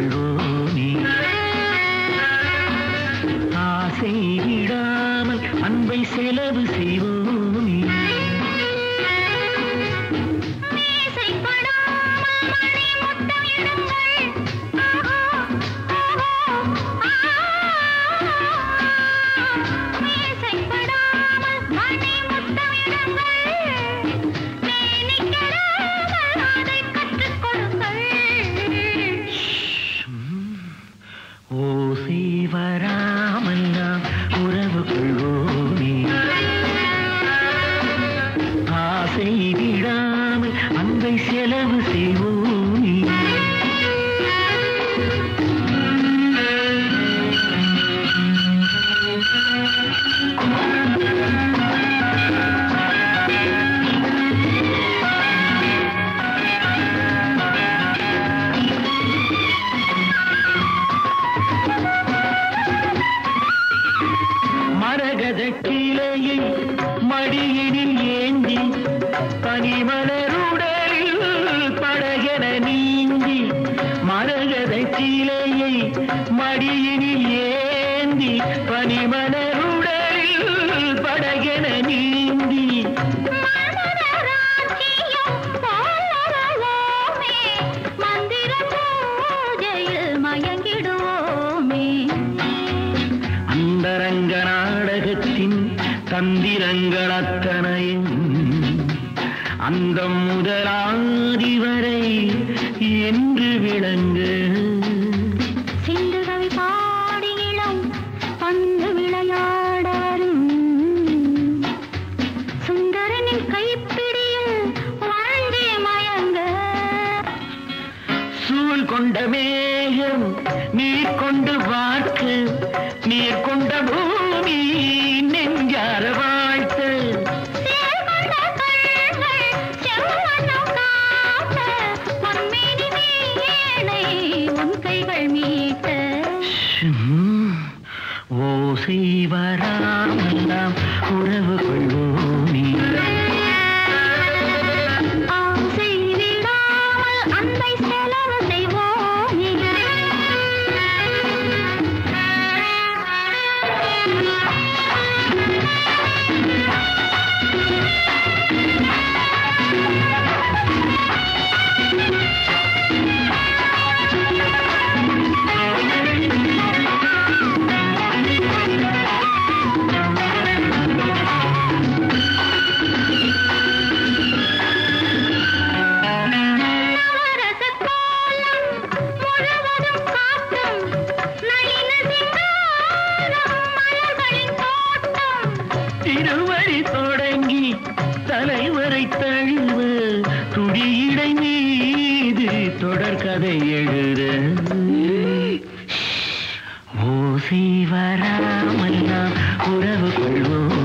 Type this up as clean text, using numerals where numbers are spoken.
கொள்வோமே ஆசை விடாமல் அன்பை செலவு செய்வோமே ஓசை வராமல் நாம் உறவு கொள்வோமே ஆசை விடாமல் அன்பை செலவு செய்வோமே மரகத கிளையை மடியினில் ஏந்தி பனிமலருடலில் படகென நீந்தி மரகத கிளையை மடியினில் ஏந்தி பனிமலருடலில் படகென நீந்தி அந்தரங்க நாடகத்தின் தந்திரங்கள் அத்தனையும் அந்த முதலாதி வரை என்று விளங்கு சிந்துகவி பாடியிலும் பந்து விளையாடரும் சுந்தரனின் கைப்பிடியில் வாழ்ந்தே மயங்க சூழ் கொண்ட மேகம் நீர் கொண்டு வாக்கு நீர் கொண்ட பூமி நெஞ்சார வாழ்த்து ஓசை வராமல் நாம் உறவு கொள்வோமே ஆசை விடாமல் அன்பை செலவு செய்வோமே திருவடி தொடங்கி தலைவரை தழுவ துடியிடை மீது தொடர்கதை எழுத ஓசை வராமல் நாம் உறவு கொள்வோம்